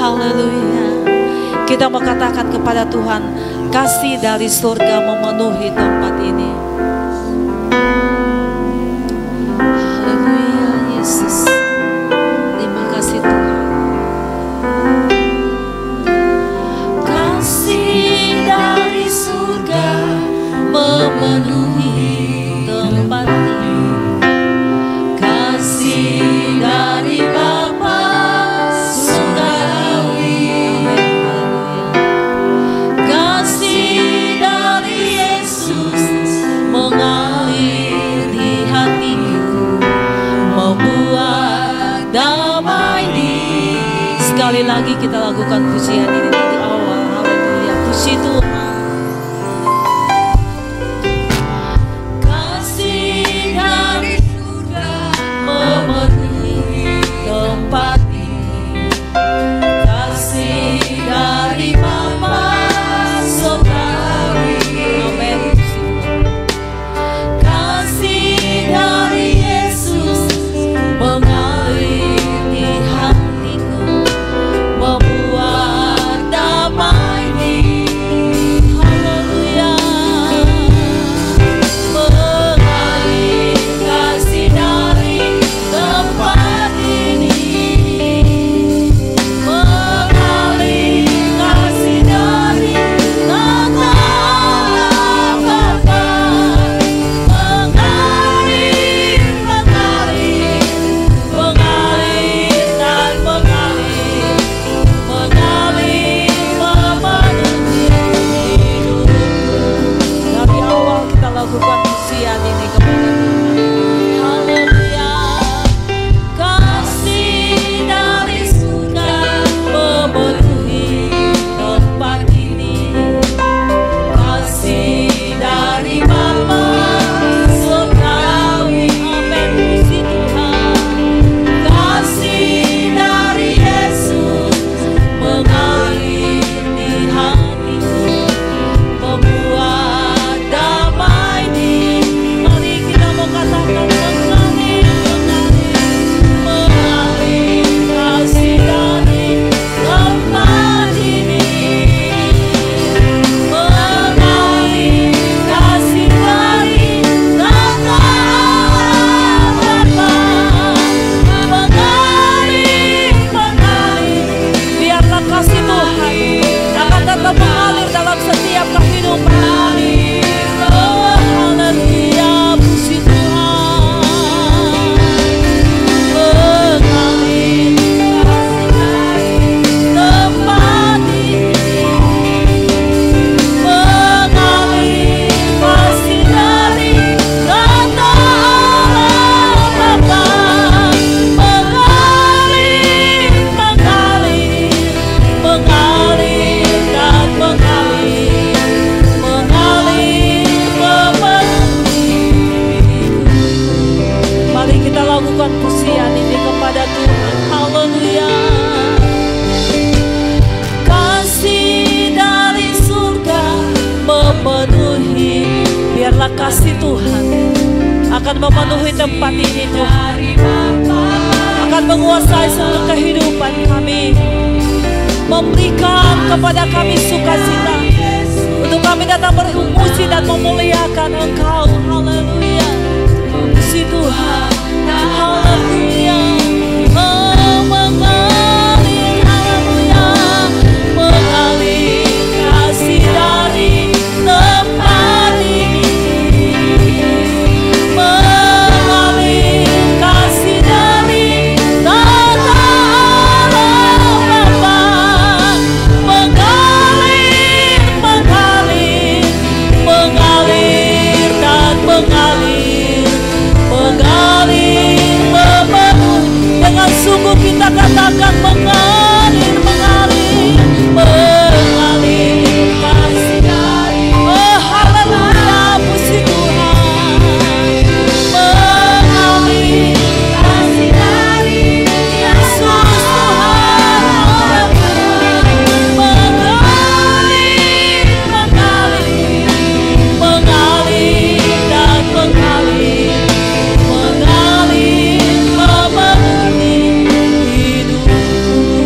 Haleluya. Kita mau katakan kepada Tuhan, kasih dari surga memenuhi tempat ini. Haleluya Yesus. Terima kasih Tuhan. Kasih dari surga memenuhi tempat ini. Kasih dari Bapa surgawi. Kasih dari Yesus mengalir di hatiku, membuat damai di. Sekali lagi kita lakukan pujian ini di awal. Haleluya, puji Tuhan. Tempat ini, kasih dari Bapa surgawi. Amin. Kasih dari Yesus mengalir di hatiku, membuat damai di. Haleluya. Mengalir kasih dari tempat ini. Lakukan pujian ini kepada Tuhan. Haleluya. Kasih dari surga memenuhi tempat ini. Kasih dari Bapa surgawi. Amin. Puji Tuhan. Kasih dari Yesus mengalir di hatiku, membuat damai. Mari kita mau katakan mengalir, mengalir kasih dari tempat ini. Mengalir kasih dari tempat Bapa. Mengalir, biarlah kasih Tuhan akan tetap mengalir dalam setiap kehidupan. Haleluya, puji Tuhan. Mengalir kasih dari tempat ini. Mengalir kasih dari tempat Bapa. Mengalir, mengalir dan mengalir. Mari kita lakukan pujian ini kepada Tuhan. Haleluya. Kasih dari surga memenuhi. Biarlah kasih Tuhan akan memenuhi tempat ini Tuhan. Akan menguasai seluruh kehidupan kami. Memberikan kepada kami sukacita. Untuk kami datang bermuji dan memuliakan Engkau. Haleluya. Puji Tuhan. Haleluya. Mengalir, haleluya. Mengalir kasih dari tempat ini. Mengalir kasih dari tempat Bapa. Mengalir, mengalir dan mengalir. Mengalir memenuhi. Dengan sungguh kita katakan mengalir, mengalir, mengalir kasih dari. Oh haleluya, puji Tuhan. Mengalir kasih dari Yesus Tuhan. Mengalir, mengalir, mengalir dan mengalir. Mengalir memenuhi hidupku.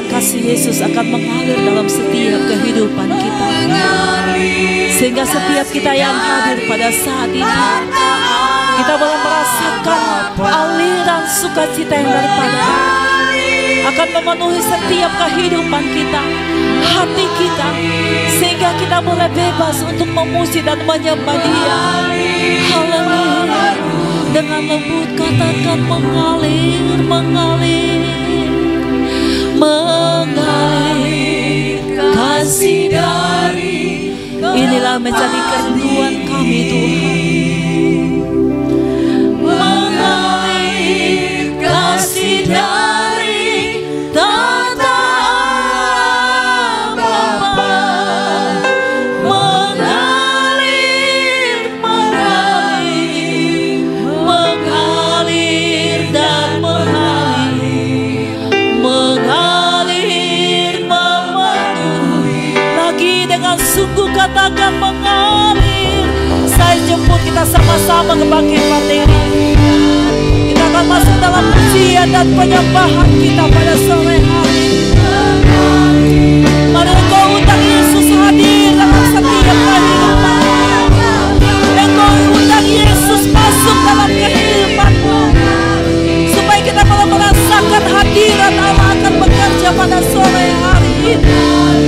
kasih Yesus akan mengalir dalam setiap kehidupan kita. Sehingga setiap kita yang hadir pada saat ini, kita boleh merasakan aliran sukacita yang daripada akan memenuhi setiap kehidupan kita, hati kita, sehingga kita boleh bebas untuk memuji dan menyembah Dia. Haleluya. Dengan lembut katakan mengalir, mengalir, mengalir kasih dari. Inilah menjadi kerinduan kami Tuhan. Mengalir kasih dari tata Bapa. Mengalir, mengalir, mengalir dan mengalir, mengalir memenuhi. Lagi dengan sungguh katakan mengalir. Saya jemput kita sama-sama kebangkitan materi. Kita akan masuk dalam pujian dan penyembahan kita pada sore hari. Mari engkau undang Yesus hadir dalam setiap kehidupan. Engkau undang Yesus masuk dalam kehidupanmu, supaya kita boleh merasakan hadirat Allah akan bekerja pada sore hari ini.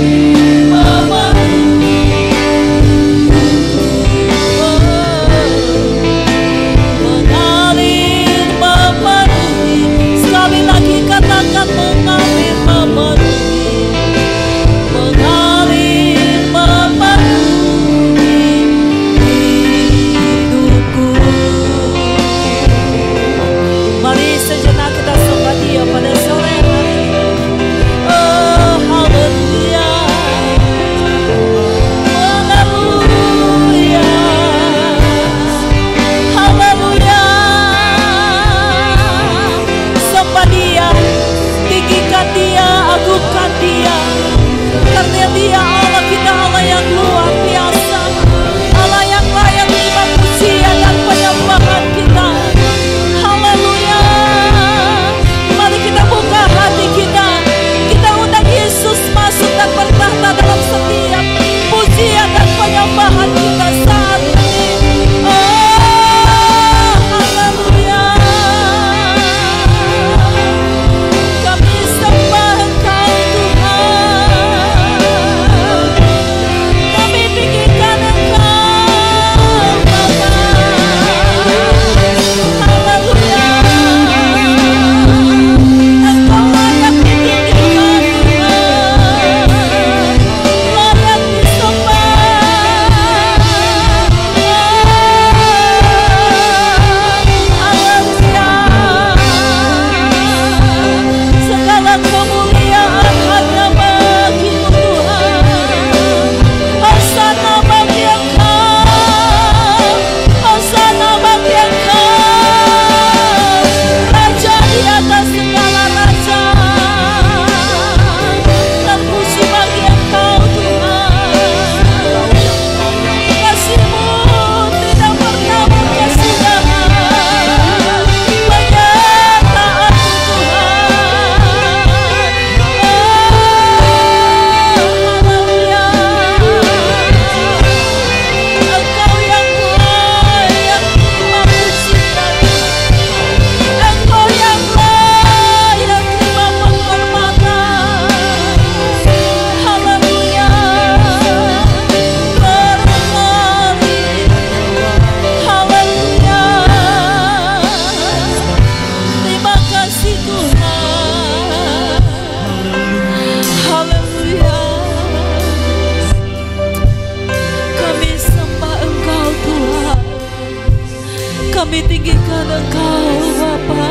Kami tinggikan Engkau Bapa.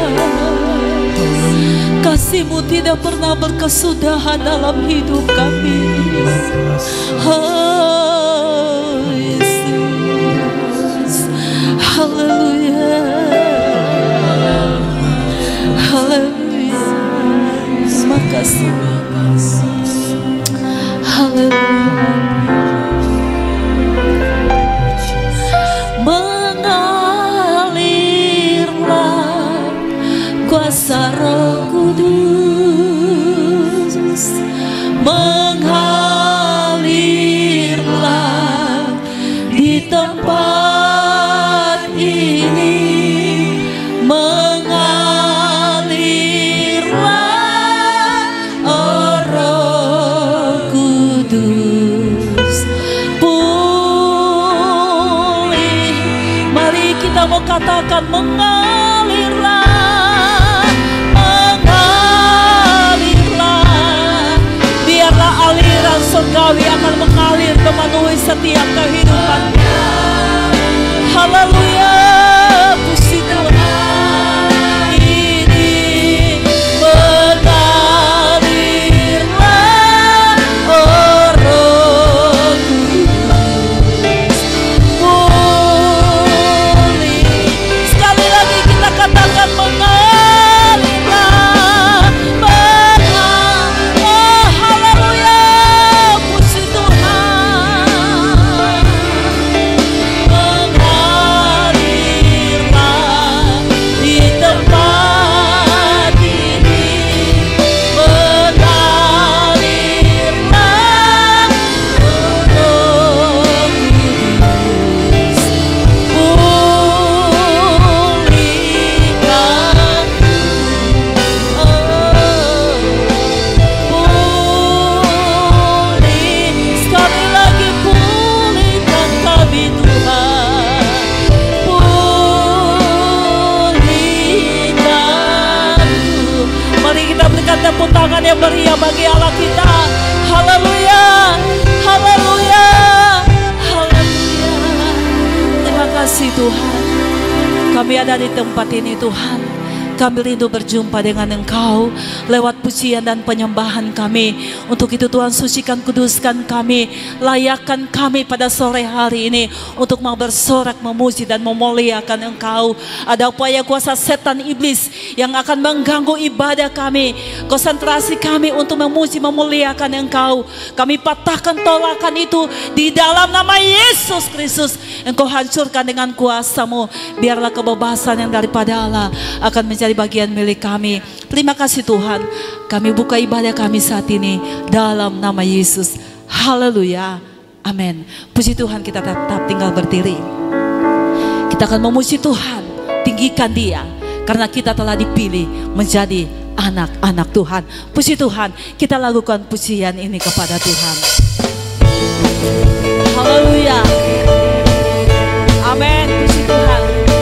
Kasih-Mu tidak pernah berkesudahan dalam hidup kami. Oh Yesus, haleluya, haleluya. Makasih, haleluya. Mengalirlah kuasa Roh Kudus kita mau katakan mengalirlah, mengalirlah. Biarlah aliran surgawi akan mengalir memenuhi setiap kehidupan. Haleluya, puji Tuhan. Ini mengalirlah, oh Roh Kudus pulih. Sekali lagi kita katakan mengalirlah, oh haleluya, puji Tuhan. Mengalirlah di tempat ini, mengalirlah, oh Roh Kudus pulihkan, pulih. Sekali lagi pulihkan kami Tuhan, pulihkan. Mari kita berikan tepuk tangan yang meriah bagi Allah kita. Haleluya, haleluya, haleluya. Terima kasih Tuhan, kami ada di tempat ini Tuhan. Kami rindu berjumpa dengan Engkau lewat pujian dan penyembahan kami. Untuk itu Tuhan, sucikan, kuduskan kami, layakkan kami pada sore hari ini untuk mau bersorak, memuji dan memuliakan Engkau. Ada upaya kuasa setan iblis yang akan mengganggu ibadah kami, konsentrasi kami untuk memuji, memuliakan Engkau. Kami patahkan tolakan itu di dalam nama Yesus Kristus. Engkau hancurkan dengan kuasa-Mu. Biarlah kebebasan yang daripada Allah akan menjadi bagian milik kami. Terima kasih Tuhan. Kami buka ibadah kami saat ini dalam nama Yesus. Haleluya. Amin. Puji Tuhan, kita tetap tinggal berdiri. Kita akan memuji Tuhan, tinggikan Dia, karena kita telah dipilih menjadi anak-anak Tuhan. Puji Tuhan, kita lakukan pujian ini kepada Tuhan. Haleluya. Amin. Puji Tuhan.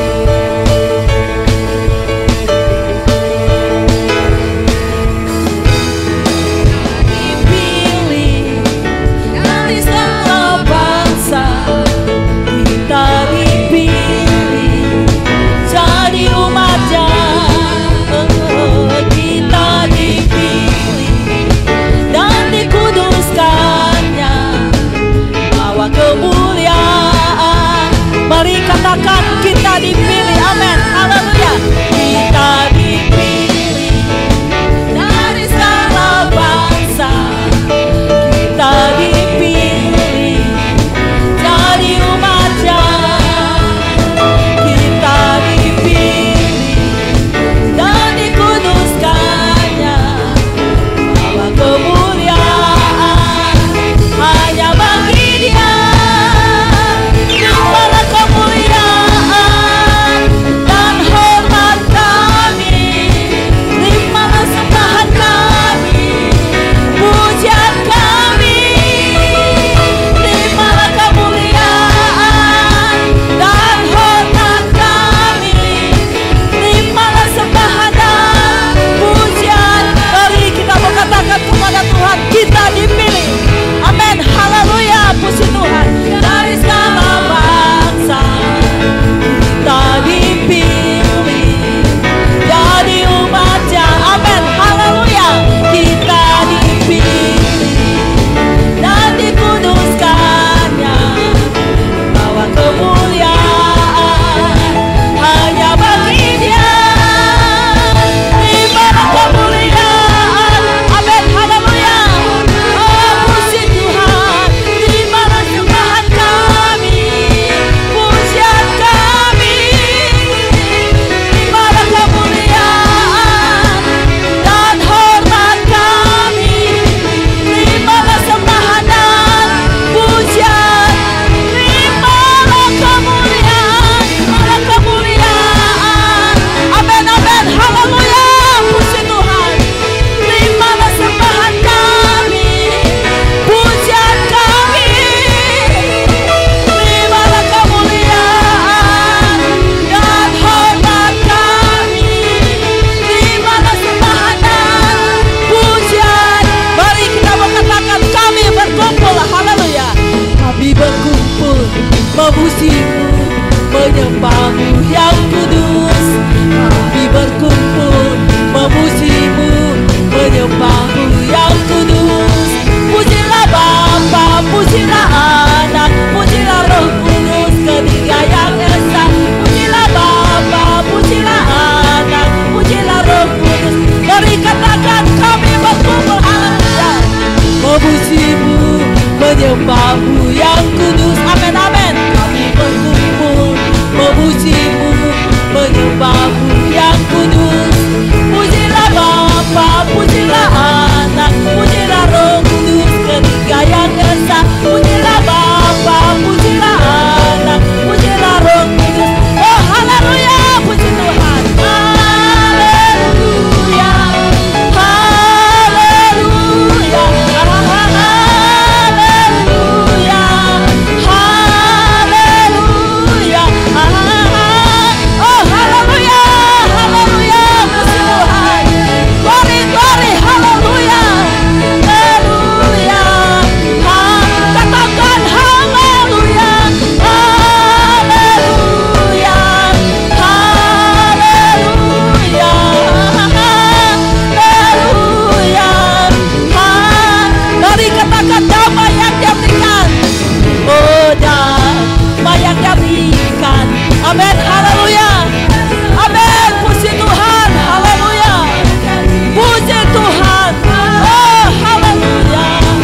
Kemuliaan, mari katakan kita dipilih. Amin, haleluya. Kita dipilih dari segala bangsa, kita dipilih jadi umat-Nya, kita dipilih dan dikuduskannya. Bahwa kemuliaan hanya bagi Dia. Para kemuliaan dan hormat menyembahmu yang kudus. Kami berkumpul memujimu, menyembahmu yang kudus. Pujilah Bapa, pujilah Anak, pujilah Roh Kudus, ketiga yang esa. Pujilah Bapa, pujilah Anak, pujilah Roh Kudus. Mari katakan kami berkumpul, haleluya, memujimu, menyembahmu yang kudus. Amin, amin. Kami berkumpul memujimu, menyembahmu yang kudus. Pujilah Bapa, pujilah Anak, pujilah Roh Kudus, ketiga yang esa. Pujilah Bapa, pujilah Anak, pujilah Roh Kudus. Oh haleluya, puji Tuhan. Haleluya, haleluya, haleluya, haleluya. Oh haleluya, haleluya, puji Tuhan. Glory, glory, haleluya, haleluya. Katakan haleluya, haleluya, haleluya, haleluya. Mari katakan damai yang dia berikan. Oh damai yang dia berikan. Amin, haleluya, amin. Puji Tuhan, haleluya, puji Tuhan. Oh haleluya.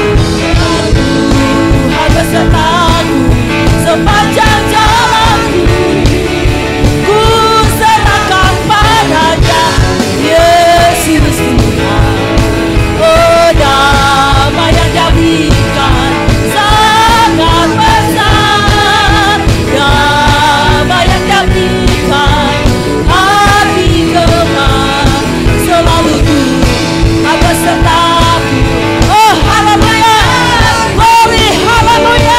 Tuhan besertaku sepanjang jalanku, ku serahkan padanya Yesus Tuhan. Oh damai yang dia berikan sangat besar. Damai yang dia berikan hati gemar. Selalu Tuhan besertaku. Oh haleluya, glory, haleluya,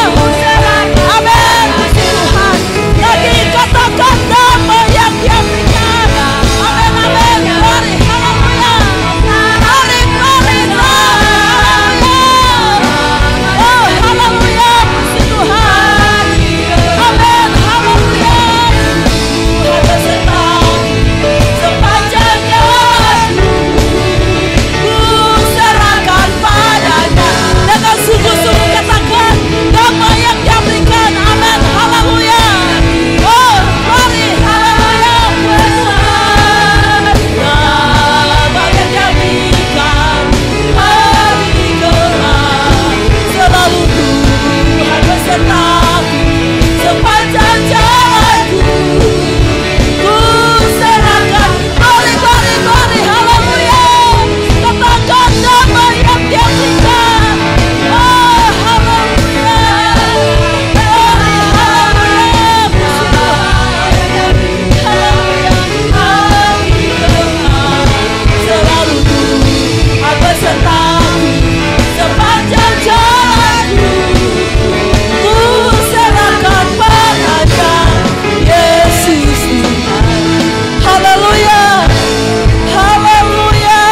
amin. Puji Tuhan. Lagi katakan damai yang dia berikan. Amin, amin, glory, haleluya. Glory, glory, glory. Oh haleluya, puji Tuhan. Amin, haleluya. Tuhan besertaku sepanjang jalanku, ku serahkan padanya. Dengan sungguh-sungguh katakan damai yang dia berikan. Amin, haleluya. Oh glory, haleluya, puji Tuhan. Damai yang dia berikan hati gemar. Selalu Tuhan besertaku sepanjang jalanku, ku serahkan. Glory, glory, glory, haleluya. Katakan damai yang dia berikan. Oh haleluya, glory, haleluya, puji Tuhan. Haleluya, hati gemar. Selalu Tuhan besertaku sepanjang jalanku, ku serahkan padanya Yesus Tuhan. Haleluya, haleluya,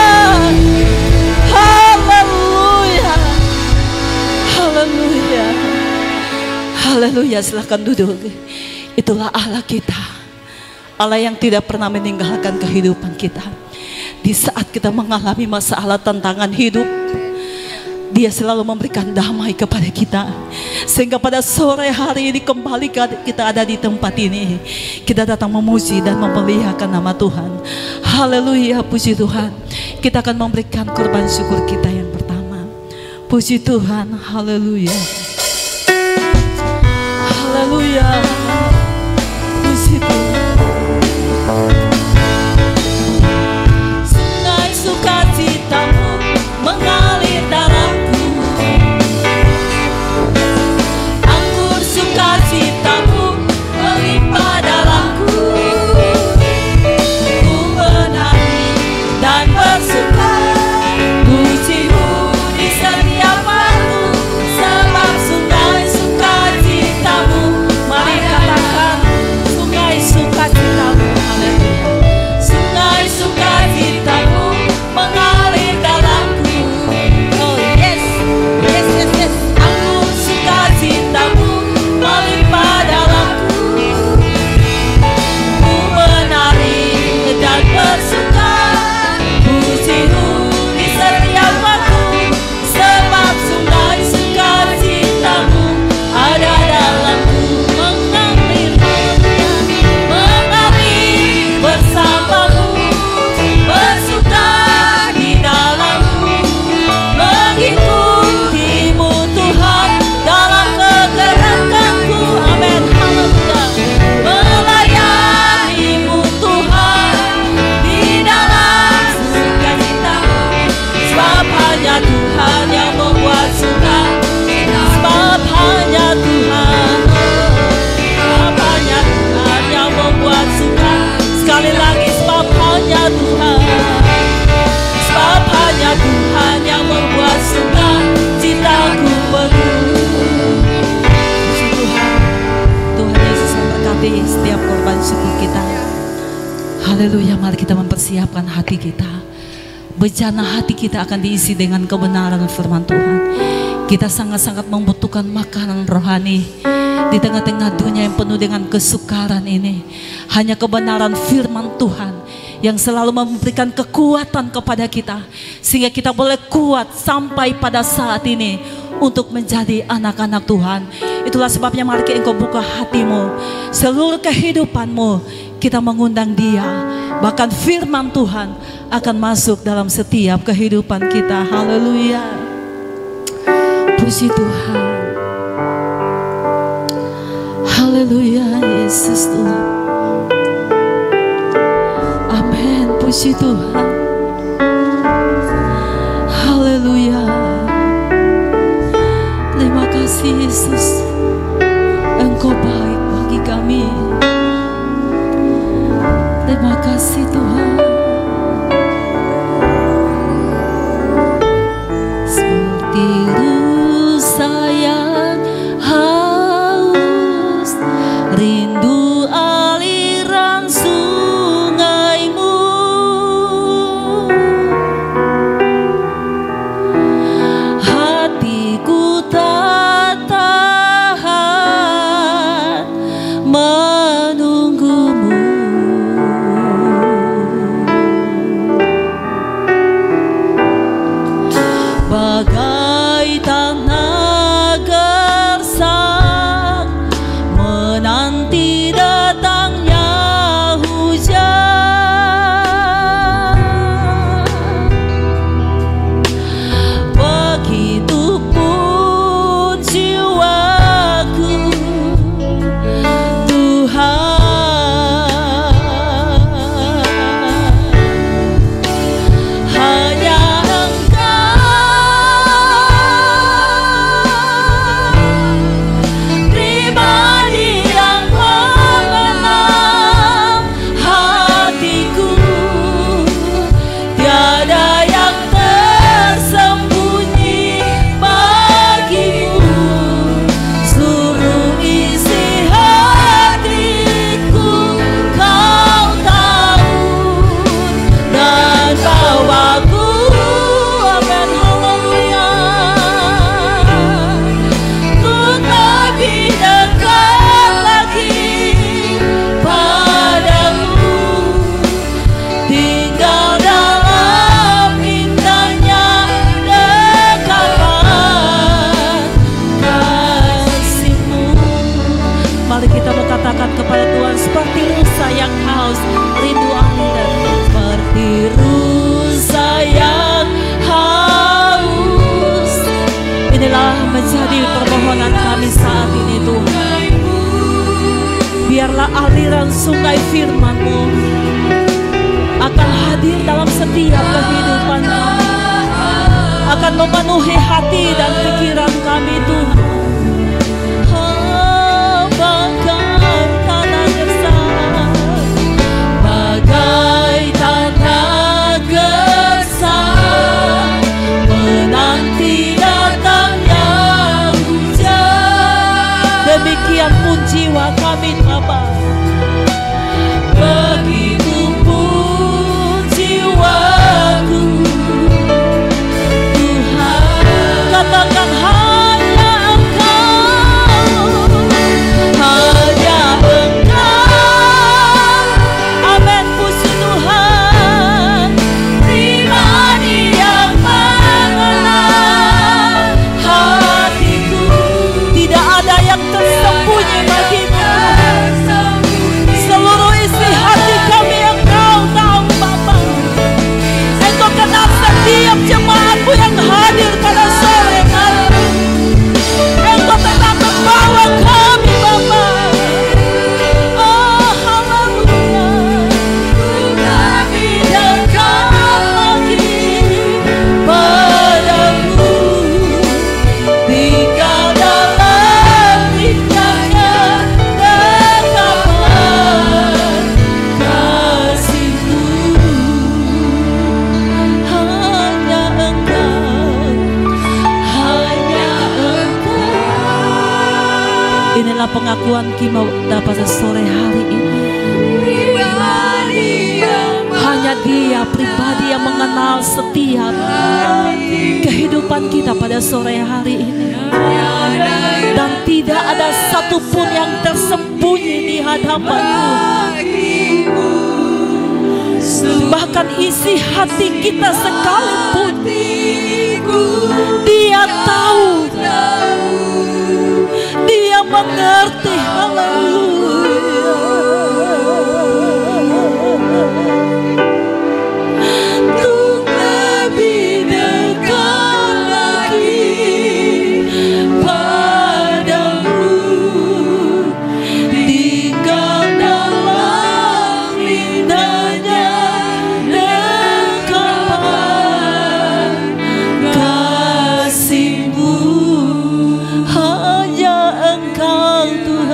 haleluya, haleluya, haleluya. Silahkan duduk. Itulah Allah kita, Allah yang tidak pernah meninggalkan kehidupan kita. Di saat kita mengalami masalah tantangan hidup, Dia selalu memberikan damai kepada kita. Sehingga pada sore hari ini kembali kita ada di tempat ini, kita datang memuji dan memuliakan nama Tuhan. Haleluya, puji Tuhan. Kita akan memberikan korban syukur kita yang pertama. Puji Tuhan, haleluya, haleluya, puji Tuhan. Sungai sukacitamu mengalir dalamku, anggur sukacitamu melimpah dalamku. Ku menari dan bersuka, pujimu di setiap waktu, sebab sungai sukacitamu mengalir setiap korban syukur kita. Haleluya, mari kita mempersiapkan hati kita. Bejana hati kita akan diisi dengan kebenaran firman Tuhan. Kita sangat-sangat membutuhkan makanan rohani di tengah-tengah dunia yang penuh dengan kesukaran ini. Hanya kebenaran firman Tuhan yang selalu memberikan kekuatan kepada kita, sehingga kita boleh kuat sampai pada saat ini untuk menjadi anak-anak Tuhan. Itulah sebabnya mari engkau buka hatimu, seluruh kehidupanmu kita mengundang Dia. Bahkan firman Tuhan akan masuk dalam setiap kehidupan kita. Haleluya, puji Tuhan. Haleluya, Yesus Tuhan. Amin, puji Tuhan. Haleluya. Terima kasih Yesus, Engkau baik bagi kami. Terima kasih Tuhan. Seperti rusa yang haus, rindu aliran sungaimu. Hatiku tak tahan menunggumu. Bagai tanah gersang menanti datangnya hujan, begitupun jiwaku Tuhan. Hanya pribadi yang mengenal hatiku, tiada yang tersembunyi bagimu. Seluruh isi hatiku kau tahu dan bawaku. Amin, haleluya. Untuk lebih dekat lagi padamu, tinggal dalam indahnya dekapan kasih-Mu. Mari kita berkatakan kepada Tuhan, seperti rusa yang haus, rindu aliran. Seperti rusa yang haus, inilah menjadi permohonan kami saat ini Tuhan. Biarlah aliran sungai firman-Mu akan hadir dalam setiap kehidupan kami, akan memenuhi hati dan pikiran kami Tuhan. Bagai tanah gersang, bagai tanah gersang menanti datangnya hujan, demikian pun jiwa kami Bapa. Begitupun jiwaku Tuhan. Katakan hanya pengakuan kita pada sore hari ini. Hanya Dia pribadi yang mengenal setiap kehidupan kita pada sore hari ini. Dan tidak ada satupun yang tersembunyi di hadapan-Mu. Bahkan isi hati kita sekalipun Dia tahu, Dia mengerti. Haleluya. Untuk lebih dekat lagi padamu, tinggal dalam indahnya dekapan kasih-Mu. Hanya Engkau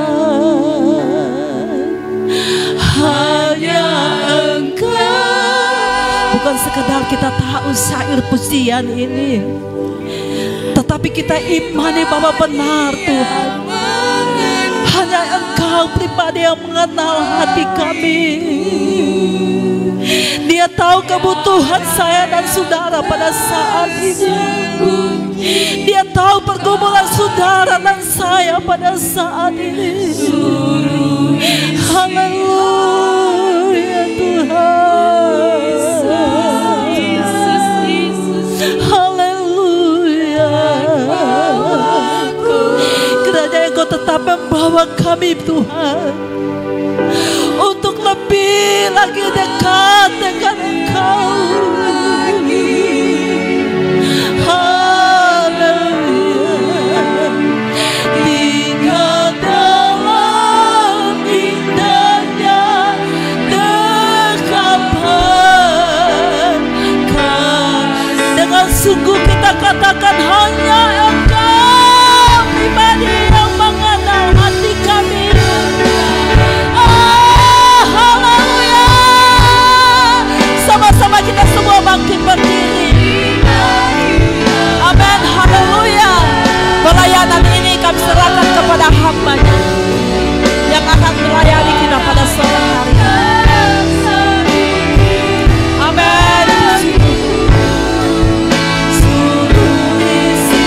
Tuhan, hanya Engkau. Bukan sekedar kita tahu syair pujian ini, tetapi kita imani bahwa benar Tuhan, hanya Engkau pribadi yang mengenal hati kami. Dia tahu kebutuhan saya dan saudara pada saat ini. Dia tahu pergumulan saudara dan saya pada saat ini. Haleluya Tuhan. Haleluya. Kiranya Engkau tetap membawa kami Tuhan untuk lebih lagi dekat dengan Engkau. Haleluya. Tinggal dalam indahnya dekapan. Dengan sungguh kita katakan hanya Engkau pribadi yang mengenal hati kami. Haleluya. Sama-sama kita semua bangkit berdiri. Amin. Haleluya. Pelayanan ini kami serahkan kepada hamba-Nya yang akan melayani kita pada sore hari. Amin. Seluruh isi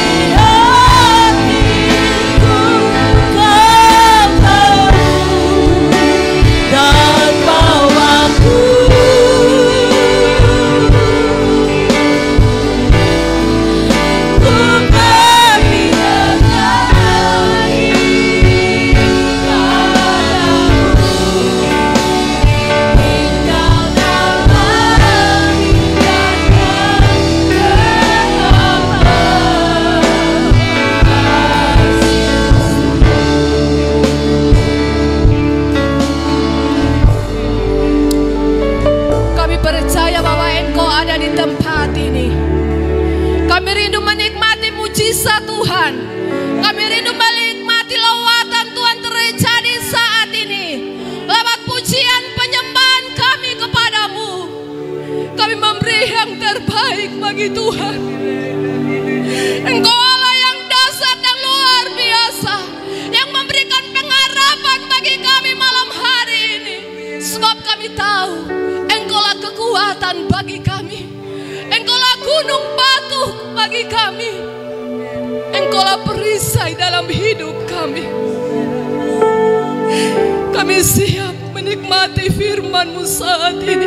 hatiku Kau tahu dan bawaku. Kami percaya bahwa Engkau ada di tempat ini. Kami rindu menikmati mujizat Tuhan. Kami rindu menikmati lawatan Tuhan terjadi saat ini. Lewat pujian penyembahan kami kepadamu, kami memberi yang terbaik bagi Tuhan. Engkau Allah yang dahsyat dan luar biasa, yang memberikan pengharapan bagi kami malam hari ini. Sebab kami tahu Engkaulah kekuatan bagi kami. Engkaulah gunung batu bagi kami. Engkaulah perisai dalam hidup kami. Kami siap menikmati firman-Mu saat ini.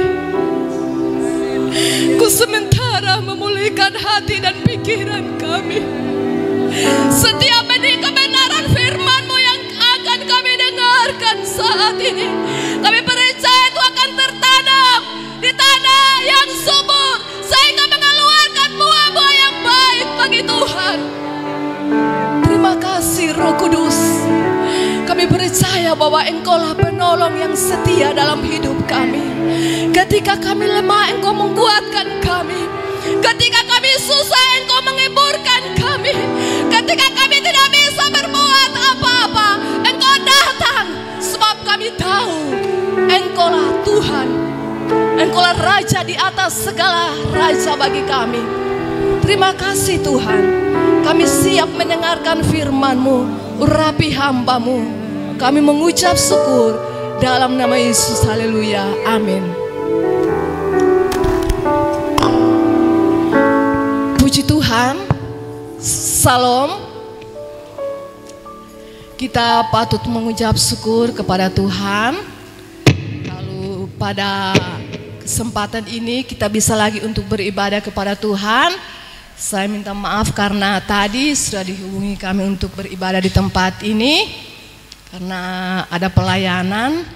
Ku sementara memulihkan hati dan pikiran kami. Setiap benih kebenaran firman-Mu yang akan kami dengarkan saat ini, kami percaya itu akan tertanam di tanah yang subur, sehingga mengeluarkan buah-buah yang baik bagi Tuhan. Terima kasih Roh Kudus. Kami percaya bahwa Engkaulah penolong yang setia dalam hidup kami. Ketika kami lemah, Engkau menguatkan kami. Ketika kami susah, Engkau menghiburkan kami. Ketika kami tidak bisa berbuat apa-apa, Engkau datang. Sebab kami tahu Engkaulah Tuhan. Engkaulah Raja di atas segala raja bagi kami. Terima kasih Tuhan. Kami siap mendengarkan firman-Mu. Urapi hamba-Mu. kami mengucap syukur dalam nama Yesus. Haleluya. Amin. Puji Tuhan. Salam. Kita patut mengucap syukur kepada Tuhan. Lalu pada kesempatan ini kita bisa lagi untuk beribadah kepada Tuhan. Saya minta maaf karena tadi sudah dihubungi kami untuk beribadah di tempat ini karena ada pelayanan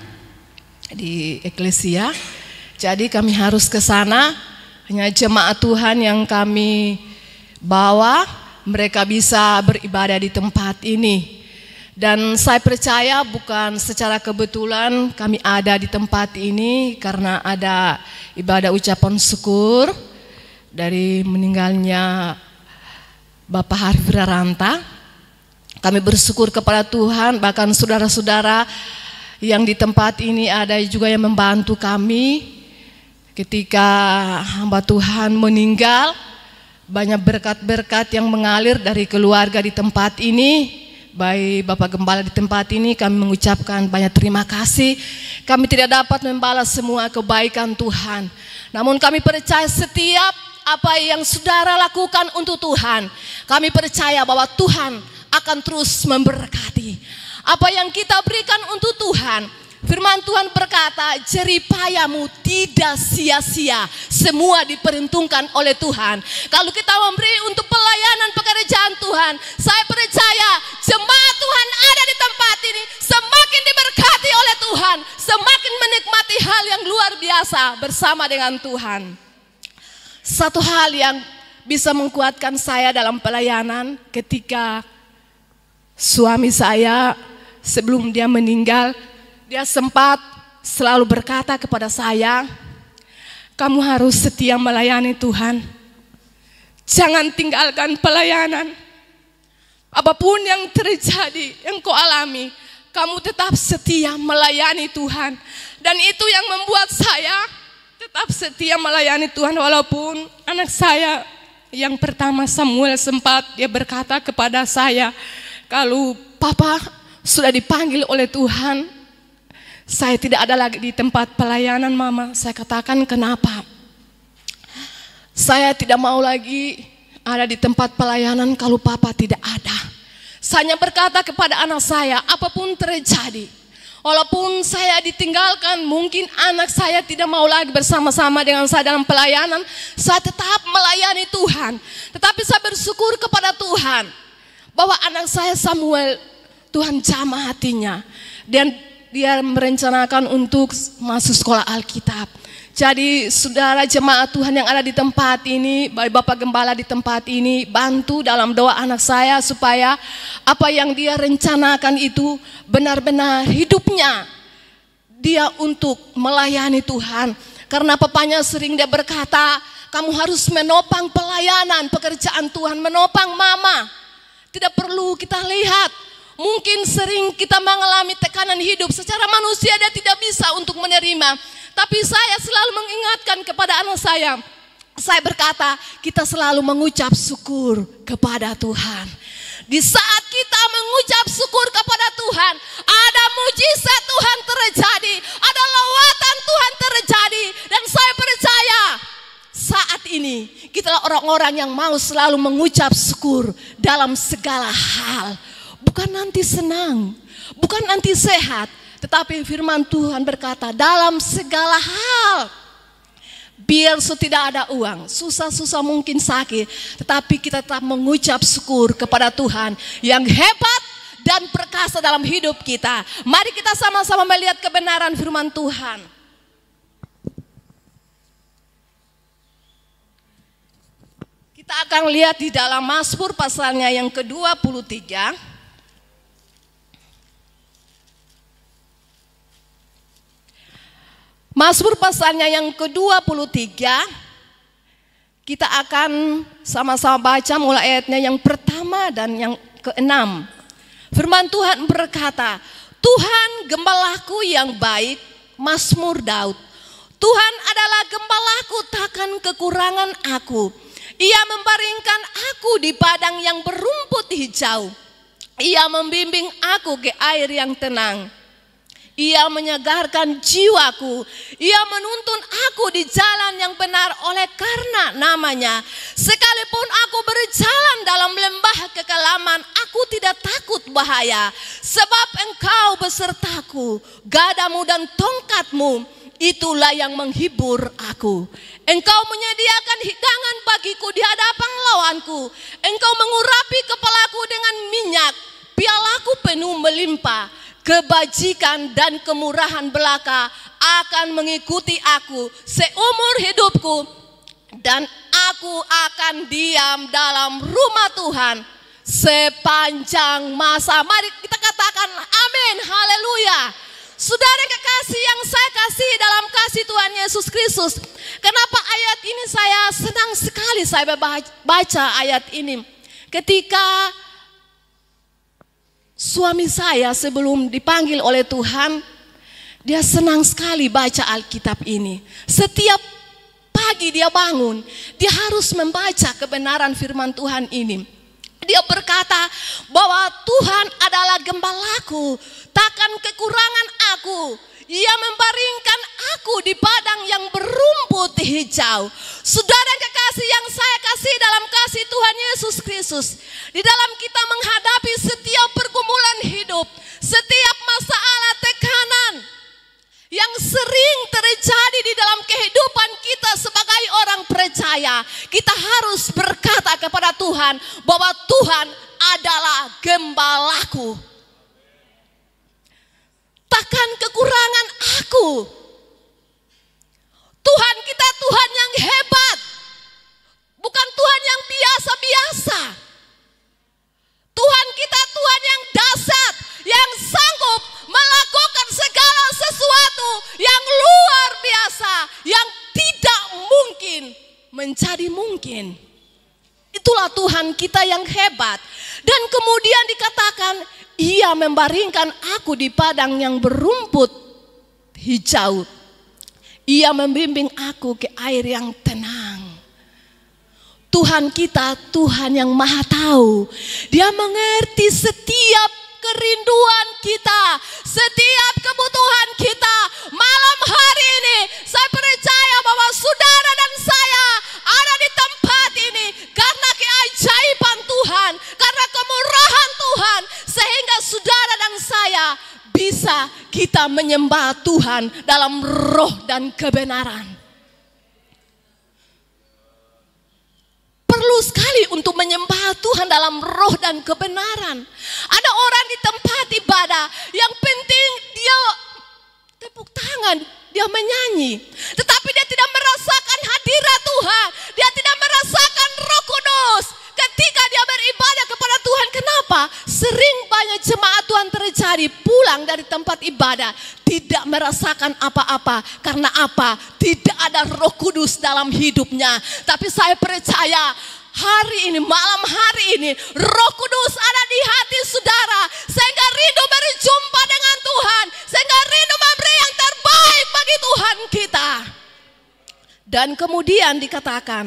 di eklesia. Jadi kami harus ke sana. Hanya jemaat Tuhan yang kami bawa, mereka bisa beribadah di tempat ini. Dan saya percaya bukan secara kebetulan kami ada di tempat ini karena ada ibadah ucapan syukur dari meninggalnya Bapak Harif Raranta. Kami bersyukur kepada Tuhan, bahkan saudara-saudara yang di tempat ini ada juga yang membantu kami ketika hamba Tuhan meninggal. Banyak berkat-berkat yang mengalir dari keluarga di tempat ini. Baik Bapak Gembala di tempat ini, kami mengucapkan banyak terima kasih. Kami tidak dapat membalas semua kebaikan Tuhan, namun kami percaya setiap apa yang saudara lakukan untuk Tuhan, kami percaya bahwa Tuhan akan terus memberkati. Apa yang kita berikan untuk Tuhan, firman Tuhan berkata, jeripayamu tidak sia-sia, semua diperhitungkan oleh Tuhan. Kalau kita memberi untuk pelayanan pekerjaan Tuhan, saya percaya jemaat Tuhan ada di tempat ini semakin diberkati oleh Tuhan, semakin menikmati hal yang luar biasa bersama dengan Tuhan. Satu hal yang bisa menguatkan saya dalam pelayanan ketika suami saya sebelum dia meninggal, dia sempat selalu berkata kepada saya, kamu harus setia melayani Tuhan. Jangan tinggalkan pelayanan. Apapun yang terjadi, yang kau alami, kamu tetap setia melayani Tuhan. Dan itu yang membuat saya tetap setia melayani Tuhan. Walaupun anak saya yang pertama Samuel sempat dia berkata kepada saya, kalau Papa sudah dipanggil oleh Tuhan, saya tidak ada lagi di tempat pelayanan Mama. Saya katakan kenapa? Saya tidak mau lagi ada di tempat pelayanan kalau Papa tidak ada. Saya berkata kepada anak saya, apapun terjadi, walaupun saya ditinggalkan, mungkin anak saya tidak mau lagi bersama-sama dengan saya dalam pelayanan, saya tetap melayani Tuhan. Tetapi saya bersyukur kepada Tuhan bahwa anak saya Samuel, Tuhan jamah hatinya, dan dia merencanakan untuk masuk sekolah Alkitab. Jadi saudara jemaat Tuhan yang ada di tempat ini, baik Bapak Gembala di tempat ini, bantu dalam doa anak saya supaya apa yang dia rencanakan itu benar-benar hidupnya dia untuk melayani Tuhan. Karena papanya sering dia berkata, kamu harus menopang pelayanan pekerjaan Tuhan, menopang Mama. Tidak perlu kita lihat. Mungkin sering kita mengalami tekanan hidup secara manusia, dia tidak bisa untuk menerima. Tapi saya selalu mengingatkan kepada anak saya. Saya berkata, kita selalu mengucap syukur kepada Tuhan. Di saat kita mengucap syukur kepada Tuhan, ada mujizat Tuhan terjadi, ada lawatan Tuhan terjadi. Dan saya percaya saat ini kita orang-orang yang mau selalu mengucap syukur dalam segala hal. Bukan nanti senang, bukan nanti sehat, tetapi firman Tuhan berkata dalam segala hal. Biar tidak ada uang, susah-susah mungkin sakit, tetapi kita tetap mengucap syukur kepada Tuhan yang hebat dan perkasa dalam hidup kita. Mari kita sama-sama melihat kebenaran firman Tuhan. Kita akan lihat di dalam Mazmur pasalnya yang ke-23. Mazmur pasalnya yang ke-23, kita akan sama-sama baca mulai ayatnya yang pertama dan yang ke-6. Firman Tuhan berkata, Tuhan gembalaku yang baik, Mazmur Daud. Tuhan adalah gembalaku, takkan kekurangan aku. Ia membaringkan aku di padang yang berumput hijau. Ia membimbing aku ke air yang tenang. Ia menyegarkan jiwaku. Ia menuntun aku di jalan yang benar oleh karena namanya. Sekalipun aku berjalan dalam lembah kekelaman, aku tidak takut bahaya. Sebab Engkau besertaku, gadamu dan tongkatmu, itulah yang menghibur aku. Engkau menyediakan hidangan bagiku di hadapan lawanku. Engkau mengurapi kepalaku dengan minyak, pialaku penuh melimpah. Kebajikan dan kemurahan belaka akan mengikuti aku seumur hidupku, dan aku akan diam dalam rumah Tuhan sepanjang masa. Mari kita katakan amin, haleluya. Saudara kekasih yang saya kasih dalam kasih Tuhan Yesus Kristus, kenapa ayat ini saya senang sekali saya baca ayat ini? Ketika suami saya sebelum dipanggil oleh Tuhan, dia senang sekali baca Alkitab ini. Setiap pagi dia bangun, dia harus membaca kebenaran firman Tuhan ini. Dia berkata bahwa Tuhan adalah gembalaku, takkan kekurangan aku. Ia membaringkan aku di padang yang berumput hijau. Saudara kekasih yang saya kasih dalam kasih Tuhan Yesus Kristus, di dalam kita menghadapi setiap pergumulan hidup, setiap masalah tekanan yang sering terjadi di dalam kehidupan kita sebagai orang percaya, kita harus berkata kepada Tuhan bahwa Tuhan adalah gembalaku. Takkan kekurangan aku. Tuhan kita Tuhan yang hebat, bukan Tuhan yang biasa-biasa. Tuhan kita Tuhan yang dahsyat, yang sanggup melakukan segala sesuatu yang luar biasa, yang tidak mungkin menjadi mungkin. Itulah Tuhan kita yang hebat. Dan kemudian dikatakan, Ia membaringkan aku di padang yang berumput hijau. Ia membimbing aku ke air yang tenang. Tuhan kita Tuhan yang maha tahu. Dia mengerti setiap kerinduan kita, setiap kebutuhan kita. Malam hari ini saya percaya bahwa saudara dan saya ada di tempat ini karena keajaiban Tuhan, karena kemurahan Tuhan, sehingga saudara dan saya bisa kita menyembah Tuhan dalam roh dan kebenaran. Perlu sekali untuk menyembah Tuhan dalam roh dan kebenaran. Ada orang di tempat ibadah yang penting dia tepuk tangan, dia menyanyi, tetapi dia tidak merasakan hadirat Tuhan, dia tidak merasakan Roh Kudus ketika dia beribadah kepada Tuhan. Kenapa? Sering banyak jemaat Tuhan terjadi pulang dari tempat ibadah tidak merasakan apa-apa. Karena apa? Tidak ada Roh Kudus dalam hidupnya. Tapi saya percaya hari ini, malam hari ini, Roh Kudus ada di hati saudara, sehingga rindu berjumpa dengan Tuhan, sehingga rindu memberi yang terbaik bagi Tuhan kita. Dan kemudian dikatakan,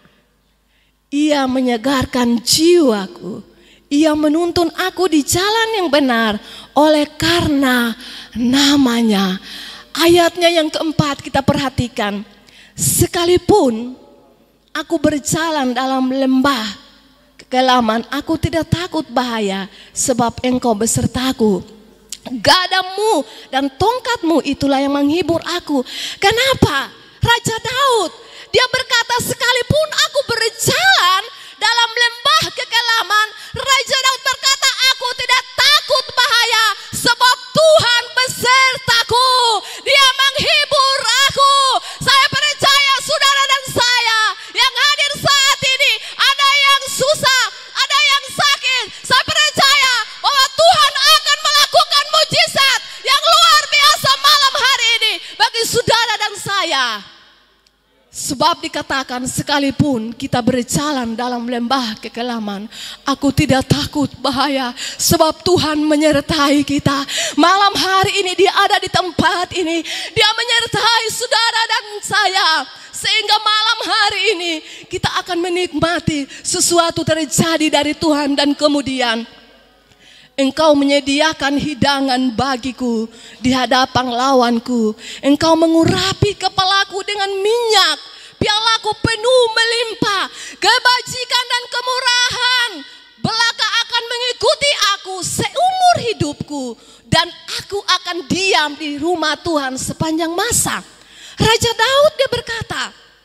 Ia menyegarkan jiwaku, Ia menuntun aku di jalan yang benar oleh karena namanya. Ayatnya yang keempat kita perhatikan, sekalipun aku berjalan dalam lembah kekelaman, aku tidak takut bahaya, sebab Engkau besertaku. Gadamu dan tongkatmu itulah yang menghibur aku. Kenapa? Raja Daud, dia berkata, sekalipun aku berjalan dalam lembah kekelaman, Raja Daud berkata, aku tidak takut bahaya, sebab Tuhan besertaku. Dia menghibur aku. Saya percaya saudara dan saya yang hadir saat ini, ada yang susah, ada yang sakit. Saya percaya bahwa Tuhan akan melakukan mujizat yang luar biasa malam hari ini bagi saudara dan saya. Sebab dikatakan, sekalipun kita berjalan dalam lembah kekelaman, aku tidak takut bahaya, sebab Tuhan menyertai kita. Malam hari ini Dia ada di tempat ini, Dia menyertai saudara dan saya, sehingga malam hari ini kita akan menikmati sesuatu terjadi dari Tuhan. Dan kemudian Engkau menyediakan hidangan bagiku di hadapan lawanku. Engkau mengurapi kepalaku dengan minyak. Pialaku penuh melimpah. Kebajikan dan kemurahan belaka akan mengikuti aku seumur hidupku. Dan aku akan diam di rumah Tuhan sepanjang masa. Raja Daud dia berkata,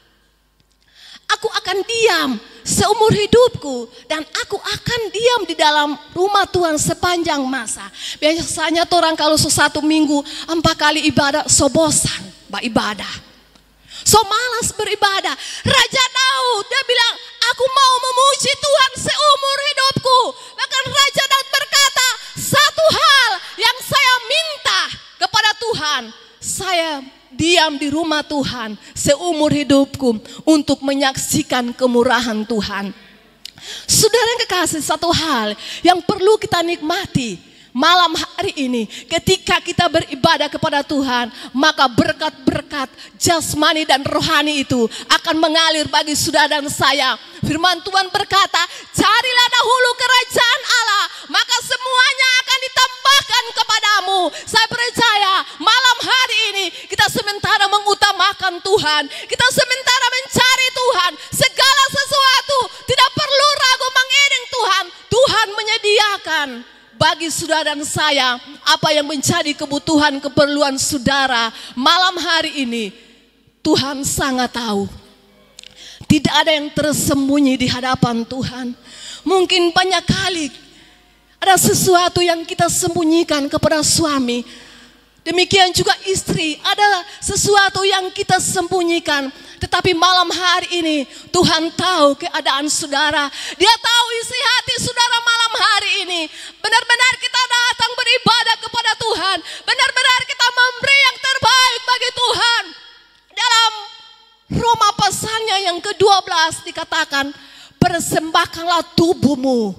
aku akan diam seumur hidupku dan aku akan diam di dalam rumah Tuhan sepanjang masa. Biasanya orang kalau satu minggu 4 kali ibadah, so bosan beribadah, so malas beribadah. Raja Daud dia bilang, aku mau memuji Tuhan seumur hidupku. Bahkan Raja Daud berkata, satu hal yang saya minta kepada Tuhan, saya diam di rumah Tuhan seumur hidupku untuk menyaksikan kemurahan Tuhan. Saudara yang kekasih, satu hal yang perlu kita nikmati malam hari ini ketika kita beribadah kepada Tuhan, maka berkat-berkat jasmani dan rohani itu akan mengalir bagi saudara dan saya. Firman Tuhan berkata, carilah dahulu kerajaan Allah, maka semuanya akan ditambahkan kepadamu. Saya percaya malam hari ini kita sementara mengutamakan Tuhan, kita sementara mencari Tuhan, segala sesuatu tidak perlu ragu mengiring Tuhan. Tuhan menyediakan bagi saudara dan saya apa yang menjadi kebutuhan keperluan saudara malam hari ini. Tuhan sangat tahu. Tidak ada yang tersembunyi di hadapan Tuhan. Mungkin banyak kali ada sesuatu yang kita sembunyikan kepada suami. Demikian juga istri, ada sesuatu yang kita sembunyikan. Tetapi malam hari ini Tuhan tahu keadaan saudara. Dia tahu isi hati saudara malam hari ini. Benar-benar kita datang beribadah kepada Tuhan. Benar-benar kita memberi yang terbaik bagi Tuhan. Dalam Roma pasalnya yang ke-12 dikatakan, persembahkanlah tubuhmu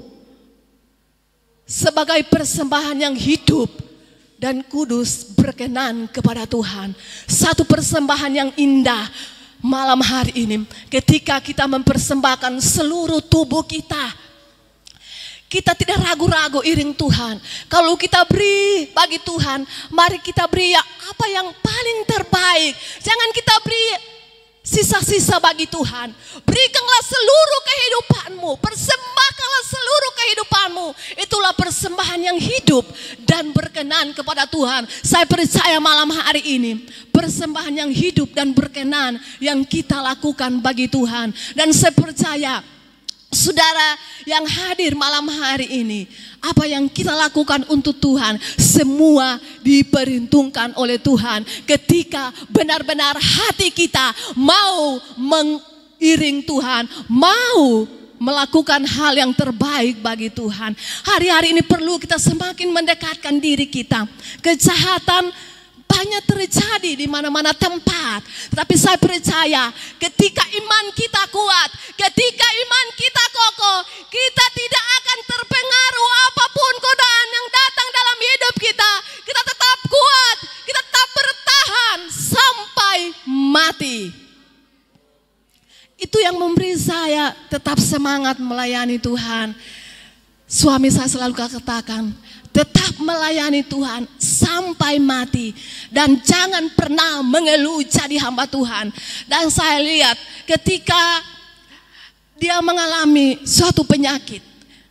sebagai persembahan yang hidup dan kudus berkenan kepada Tuhan. Satu persembahan yang indah malam hari ini ketika kita mempersembahkan seluruh tubuh kita. Kita tidak ragu-ragu iring Tuhan. Kalau kita beri bagi Tuhan, mari kita beri apa yang paling terbaik. Jangan kita beri sisa-sisa bagi Tuhan. Berikanlah seluruh kehidupanmu, persembahkanlah seluruh kehidupanmu. Itulah persembahan yang hidup dan berkenan kepada Tuhan. Saya percaya malam hari ini persembahan yang hidup dan berkenan yang kita lakukan bagi Tuhan. Dan saya percaya saudara yang hadir malam hari ini, apa yang kita lakukan untuk Tuhan semua diperhitungkan oleh Tuhan ketika benar-benar hati kita mau mengiring Tuhan, mau melakukan hal yang terbaik bagi Tuhan. Hari-hari ini perlu kita semakin mendekatkan diri kita. Kejahatan banyak terjadi di mana-mana tempat. Tapi saya percaya ketika iman kita kuat, ketika iman kita kokoh, kita tidak akan terpengaruh apapun godaan yang datang dalam hidup kita. Kita tetap kuat, kita tetap bertahan sampai mati. Itu yang memberi saya tetap semangat melayani Tuhan. Suami saya selalu katakan, tetap melayani Tuhan sampai mati. Dan jangan pernah mengeluh jadi hamba Tuhan. Dan saya lihat ketika dia mengalami suatu penyakit,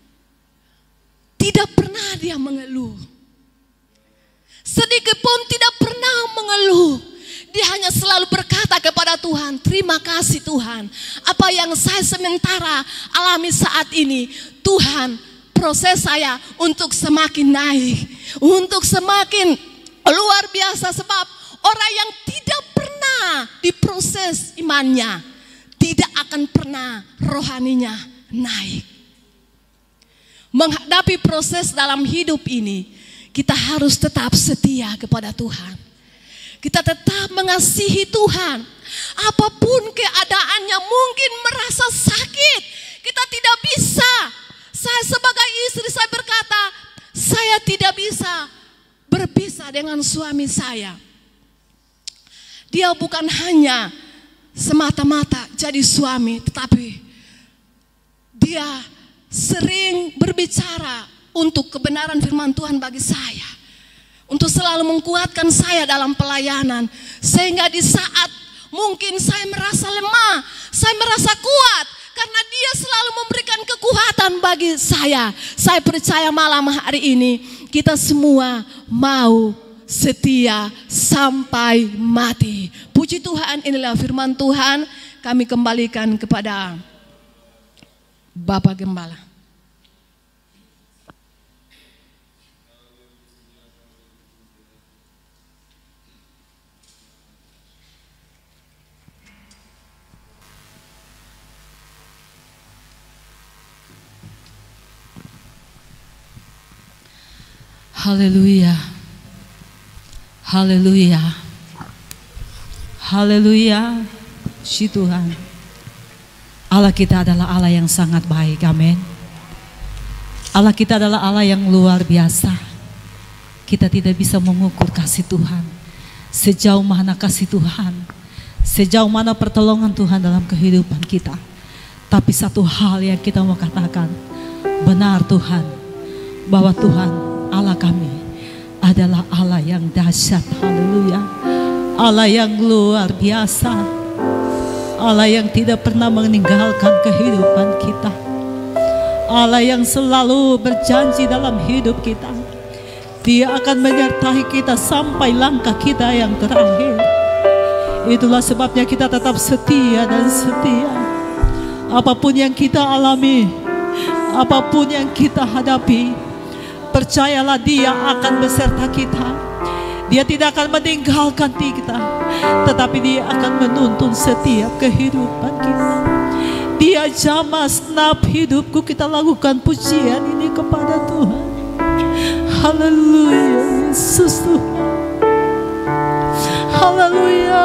tidak pernah dia mengeluh. Sedikit pun tidak pernah mengeluh. Dia hanya selalu berkata kepada Tuhan, terima kasih Tuhan. Apa yang saya sementara alami saat ini, Tuhan, proses saya untuk semakin naik, untuk semakin luar biasa. Sebab orang yang tidak pernah diproses imannya, tidak akan pernah rohaninya naik. Menghadapi proses dalam hidup ini, kita harus tetap setia kepada Tuhan. Kita tetap mengasihi Tuhan. Apapun keadaannya, mungkin merasa sakit, kita tidak bisa. Saya sebagai istri, saya berkata, saya tidak bisa berpisah dengan suami saya. Dia bukan hanya semata-mata jadi suami, tetapi dia sering berbicara untuk kebenaran firman Tuhan bagi saya, untuk selalu menguatkan saya dalam pelayanan, sehingga di saat mungkin saya merasa lemah, saya merasa kuat, karena Dia selalu memberikan kekuatan bagi saya. Saya percaya malam hari ini kita semua mau setia sampai mati. Puji Tuhan, inilah firman Tuhan. Kami kembalikan kepada Bapak Gembala. Haleluya, haleluya, haleluya. Puji Tuhan, Allah kita adalah Allah yang sangat baik, amin. Allah kita adalah Allah yang luar biasa. Kita tidak bisa mengukur kasih Tuhan, sejauh mana kasih Tuhan, sejauh mana pertolongan Tuhan dalam kehidupan kita. Tapi satu hal yang kita mau katakan, benar Tuhan, bahwa Tuhan Allah kami adalah Allah yang dahsyat, haleluya. Allah yang luar biasa, Allah yang tidak pernah meninggalkan kehidupan kita, Allah yang selalu berjanji dalam hidup kita. Dia akan menyertai kita sampai langkah kita yang terakhir. Itulah sebabnya kita tetap setia dan setia. Apapun yang kita alami, apapun yang kita hadapi, percayalah Dia akan beserta kita. Dia tidak akan meninggalkan kita, tetapi Dia akan menuntun setiap kehidupan kita. Dia jamah segenap hidupku, kita lakukan pujian ini kepada Tuhan. Haleluya, Yesus Tuhan. Haleluya.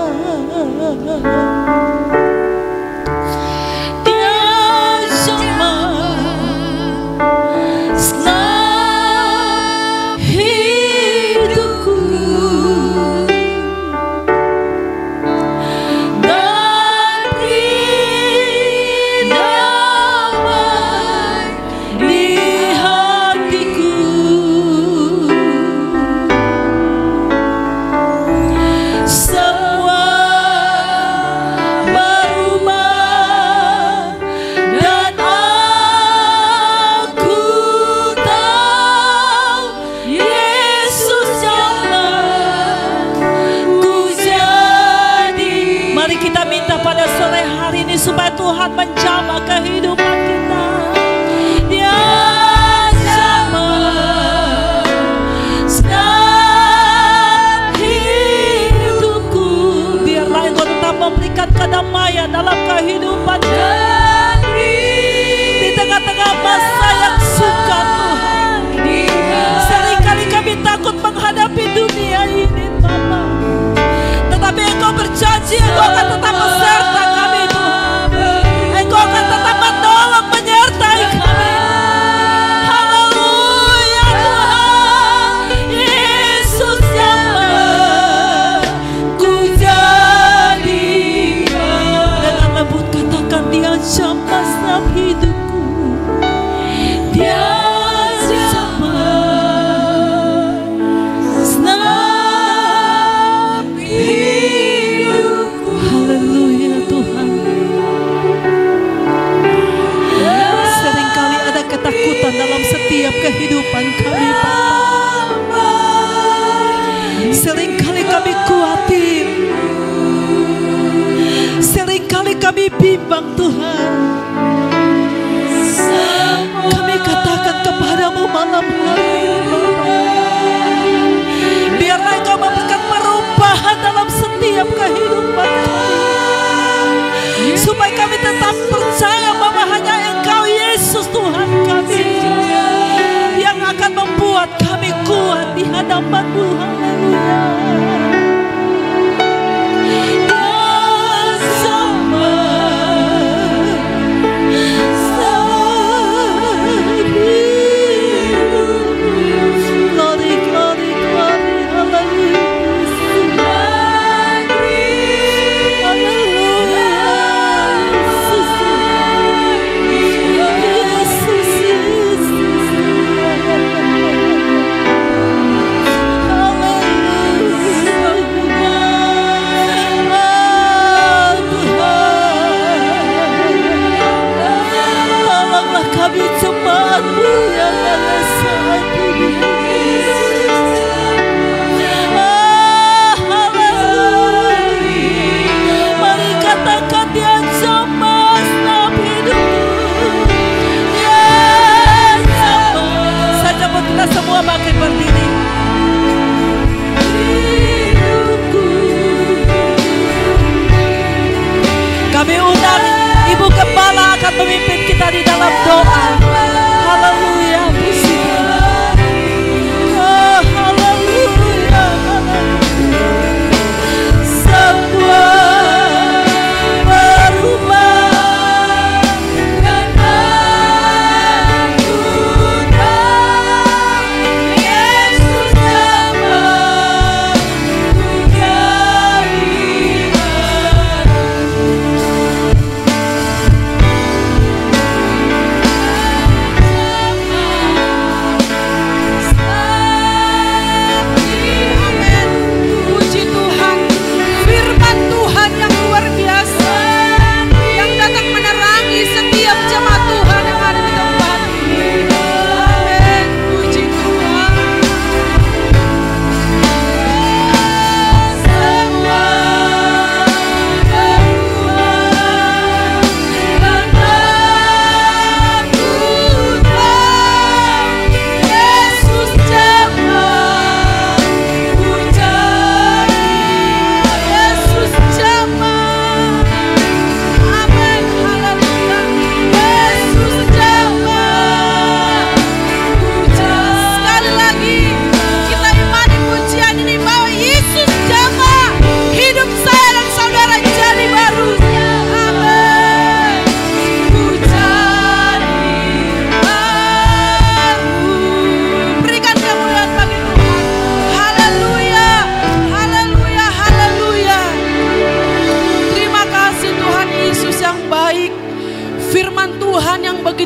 Supaya Tuhan menjamah kehidupan kita. Dia jamah segenap hidupku. Biarlah Engkau tetap memberikan kedamaian dalam kehidupan kami. Di tengah-tengah masa yang sukar Tuhan, seringkali kami takut menghadapi dunia ini Bapa, tetapi Engkau berjanji Engkau akan tetap beserta kami Tuhan. Engkau akan tetap menolong, menyertai kami. Haleluya Tuhan. Yesus jamah ku jadikan. Dengan lembut katakan, Dia jamah segenap hidupku. Dia jamah segenap hidupku. Haleluya Tuhan. Seringkali ada ketakutan dalam setiap kehidupan kami Bapa. Seringkali kami khawatir, seringkali kami bimbang Tuhan. Kami katakan kepadamu malam hari ini, biarlah Engkau memberikan perubahan dalam setiap kehidupan kami, supaya kami tetap percaya bahwa hanya Engkau Yesus Tuhan kami yang akan membuat kami kuat di hadapan-Mu. Haleluya. Dia jamah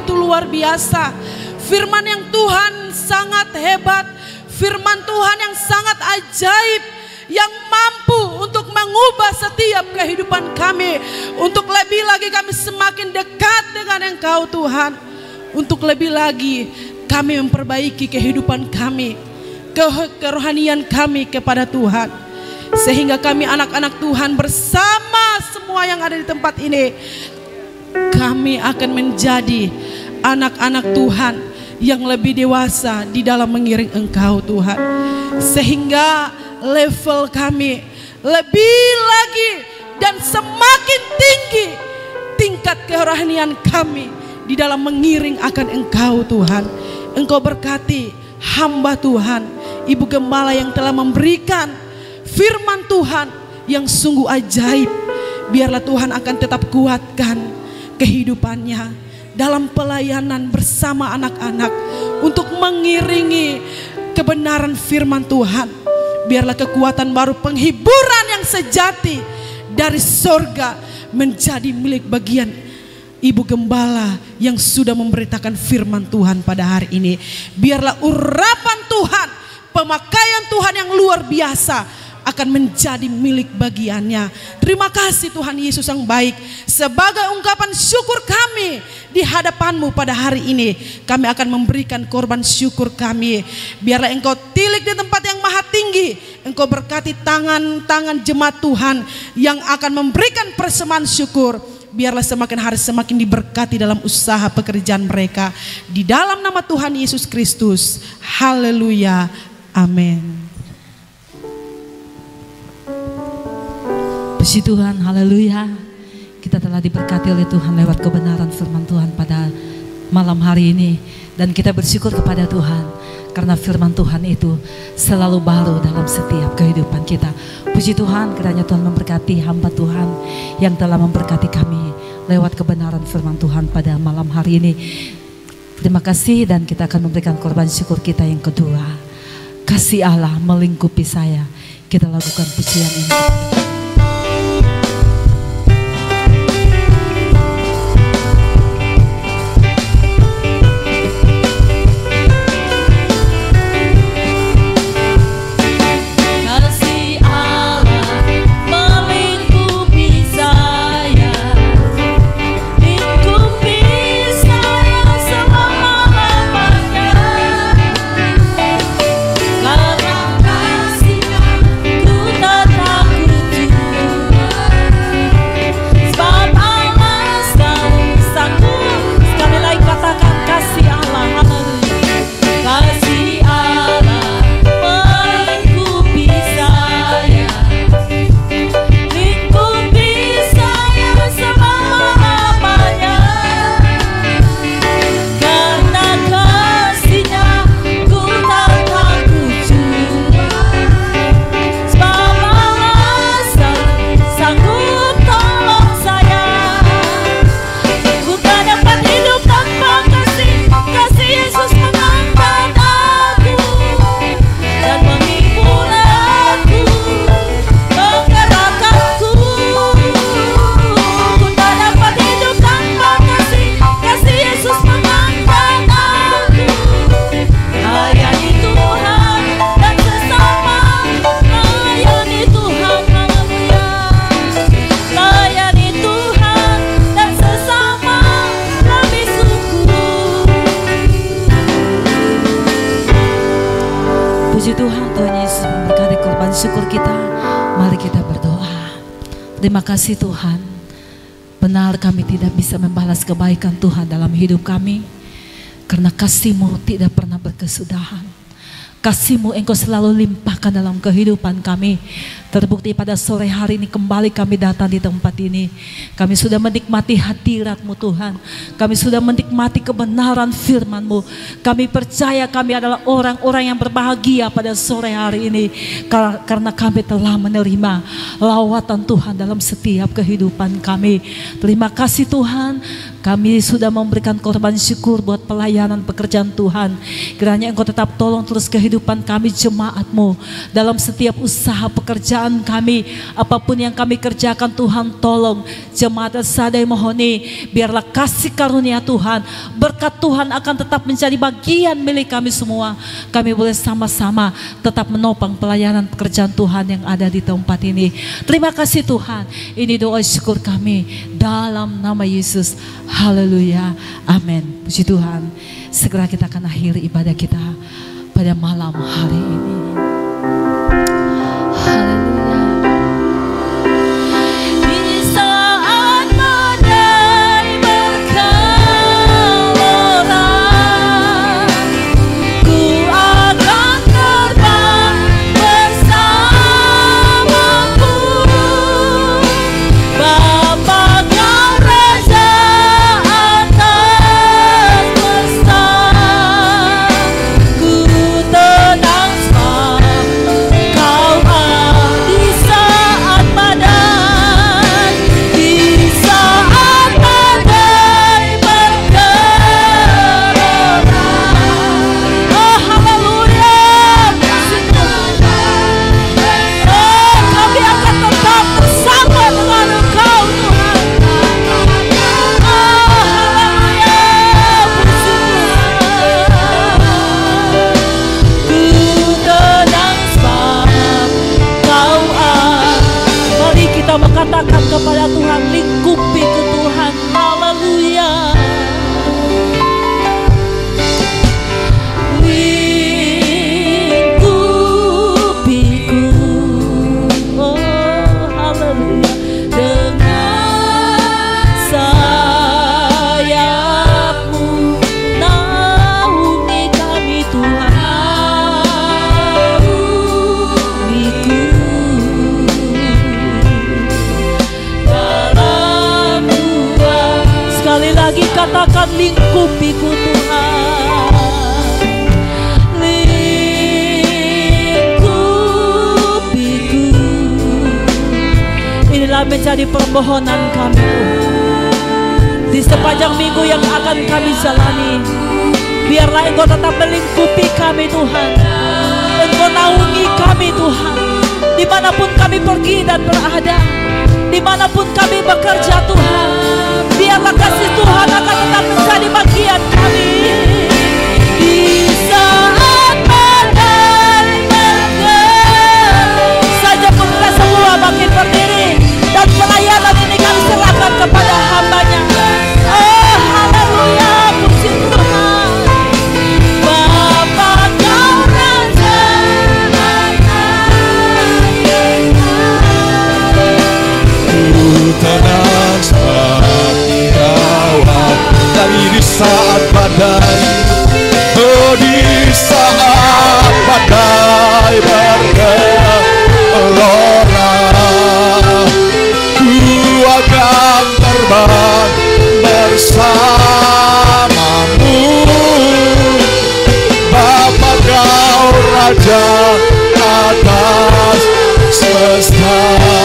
begitu luar biasa. Firman yang Tuhan sangat hebat. Firman Tuhan yang sangat ajaib, yang mampu untuk mengubah setiap kehidupan kami. Untuk lebih lagi kami semakin dekat dengan Engkau Tuhan. Untuk lebih lagi kami memperbaiki kehidupan kami, kerohanian kami kepada Tuhan. Sehingga kami anak-anak Tuhan bersama semua yang ada di tempat ini, kami akan menjadi anak-anak Tuhan yang lebih dewasa di dalam mengiring Engkau Tuhan. Sehingga level kami lebih lagi dan semakin tinggi tingkat kerohanian kami di dalam mengiring akan Engkau Tuhan. Engkau berkati hamba Tuhan, Ibu Gembala yang telah memberikan firman Tuhan yang sungguh ajaib. Biarlah Tuhan akan tetap kuatkan kehidupannya dalam pelayanan bersama anak-anak untuk mengiringi kebenaran firman Tuhan. Biarlah kekuatan baru, penghiburan yang sejati dari sorga menjadi milik bagian Ibu Gembala yang sudah memberitakan firman Tuhan pada hari ini. Biarlah urapan Tuhan, pemakaian Tuhan yang luar biasa akan menjadi milik bagiannya. Terima kasih Tuhan Yesus yang baik. Sebagai ungkapan syukur kami di hadapan-Mu pada hari ini, kami akan memberikan korban syukur kami. Biarlah Engkau tilik di tempat yang maha tinggi. Engkau berkati tangan-tangan jemaat Tuhan yang akan memberikan persembahan syukur. Biarlah semakin hari semakin diberkati dalam usaha pekerjaan mereka. Di dalam nama Tuhan Yesus Kristus. Haleluya. Amin. Puji Tuhan, haleluya. Kita telah diberkati oleh Tuhan lewat kebenaran firman Tuhan pada malam hari ini. Dan kita bersyukur kepada Tuhan karena firman Tuhan itu selalu baru dalam setiap kehidupan kita. Puji Tuhan, kiranya Tuhan memberkati hamba Tuhan yang telah memberkati kami lewat kebenaran firman Tuhan pada malam hari ini. Terima kasih, dan kita akan memberikan korban syukur kita yang kedua. Kasih Allah melingkupi saya. Kita lakukan pujian ini. Terima kasih Tuhan. Benar kami tidak bisa membalas kebaikan Tuhan dalam hidup kami, karena kasih-Mu tidak pernah berkesudahan. Kasih-Mu Engkau selalu limpahkan dalam kehidupan kami. Terbukti pada sore hari ini kembali kami datang di tempat ini. Kami sudah menikmati hadirat-Mu Tuhan. Kami sudah menikmati kebenaran firman-Mu. Kami percaya kami adalah orang-orang yang berbahagia pada sore hari ini, karena kami telah menerima lawatan Tuhan dalam setiap kehidupan kami. Terima kasih Tuhan. Kami sudah memberikan korban syukur buat pelayanan pekerjaan Tuhan. Kiranya Engkau tetap tolong terus kehidupan kehidupan kami jemaat-Mu. Dalam setiap usaha pekerjaan kami, apapun yang kami kerjakan Tuhan, tolong jemaat Sadai Mohoni, biarlah kasih karunia Tuhan, berkat Tuhan akan tetap menjadi bagian milik kami semua. Kami boleh sama-sama tetap menopang pelayanan pekerjaan Tuhan yang ada di tempat ini. Terima kasih Tuhan, ini doa syukur kami dalam nama Yesus. Haleluya, amin. Puji Tuhan. Segera kita akan akhiri ibadah kita pada malam hari ini. Haleluya. Di saat badai bergelora, ku akan terbang bersamamu. Bapa Kau Raja atas semesta, ku tenang sebab Kau ada di saat badai, di saat badai bergelora. Oh haleluya, puji Tuhan. Oh kami akan tetap bersama dengan Engkau Tuhan. Oh haleluya, puji Tuhan. Ku tenang sebab Kau ada. Mari kita mengatakan kepada Tuhan, lingkupiku Tuhan. Haleluya. Lingkupiku, oh haleluya, dengan sayap-Mu. Naungi kami Tuhan, naungiku dalam Tuhan. Sekali lagi katakan, lingkupiku Tuhan. Lingkupiku. Inilah menjadi permohonan kami Tuhan. Di sepanjang minggu yang akan kami jalani, biarlah Engkau tetap melingkupi kami Tuhan. Engkau naungi kami Tuhan, dimanapun kami pergi dan berada, dimanapun kami bekerja Tuhan. Biarlah kasih Tuhan akan tetap menjadi bagian kami. Di saat badai bergelora, saja pun kita semua makin berdiri, dan pelayanan ini kami serahkan kepada hamba-Nya. Oh haleluya, puji Tuhan. Bapa Kau Raja Ku tenang sebab Kau ada di saat badai. Oh di saat badai bergelora, ku akan terbang bersamamu. Bapa Kau Raja atas semesta,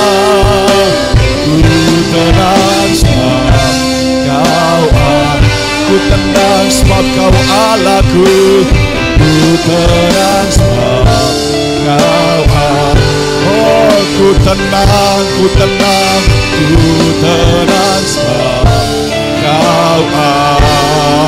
ku tenang sebab Kau ada. Ku tenang sebab Kau Allahku, ku tenang sebab Kau ada. Oh ku tenang, ku tenang, ku tenang sebab Kau ada.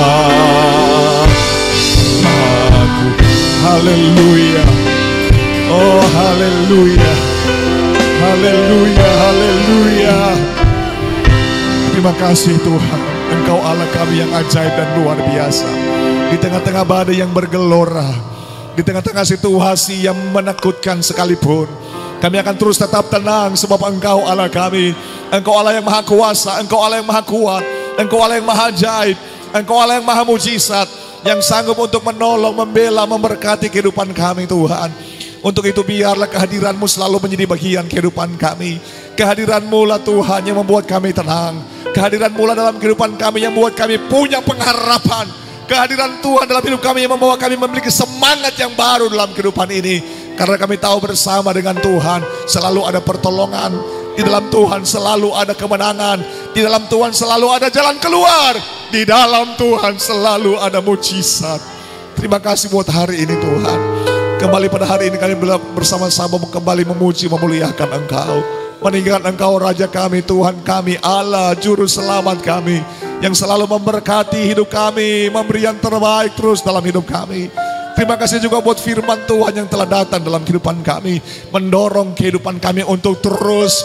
Aku, haleluya. Oh haleluya, haleluya, haleluya. Terima kasih Tuhan, Engkau Allah kami yang ajaib dan luar biasa. Di tengah-tengah badai yang bergelora, di tengah-tengah situasi yang menakutkan sekalipun, kami akan terus tetap tenang sebab Engkau Allah kami. Engkau Allah yang maha kuasa, Engkau Allah yang maha kuat, Engkau Allah yang maha ajaib, Engkau Allah yang maha mujizat, yang sanggup untuk menolong, membela, memberkati kehidupan kami Tuhan. Untuk itu biarlah kehadiran-Mu selalu menjadi bagian kehidupan kami. Kehadiran-Mu lah Tuhan yang membuat kami tenang. Kehadiran-Mu lah dalam kehidupan kami yang membuat kami punya pengharapan. Kehadiran Tuhan dalam hidup kami yang membawa kami memiliki semangat yang baru dalam kehidupan ini. Karena kami tahu bersama dengan Tuhan selalu ada pertolongan. Di dalam Tuhan selalu ada kemenangan. Di dalam Tuhan selalu ada jalan keluar. Di dalam Tuhan selalu ada mujizat. Terima kasih buat hari ini Tuhan. kembali pada hari ini kami bersama-sama kembali memuji, memuliakan Engkau, meninggikan Engkau Raja kami, Tuhan kami, Allah Juru Selamat kami, yang selalu memberkati hidup kami, memberi yang terbaik terus dalam hidup kami. Terima kasih juga buat firman Tuhan yang telah datang dalam kehidupan kami, mendorong kehidupan kami untuk terus